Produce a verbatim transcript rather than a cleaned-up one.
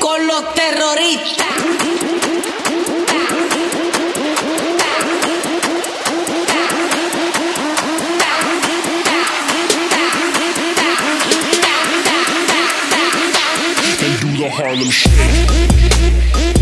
con los terroristas. And do the Harlem shake.